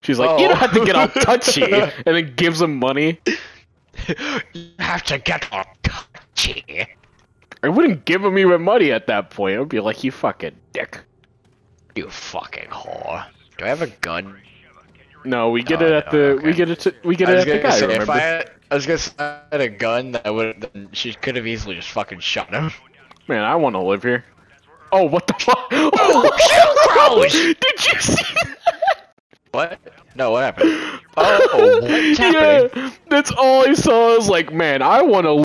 She's like, you don't have to get all touchy, and then gives him money. You have to get all touchy. I wouldn't give him even money at that point. I would be like, you fucking dick. You fucking whore. Do I have a gun? No, we get it at the okay. we get it at the guy. Remember? If I was gonna say I had a gun, that would she could have easily just fucking shot him. Man, I want to live here. Oh, what the fuck? Oh, did you see that? What? No, what happened? Oh, what's happening? Yeah, that's all I saw. I was like, man, I want to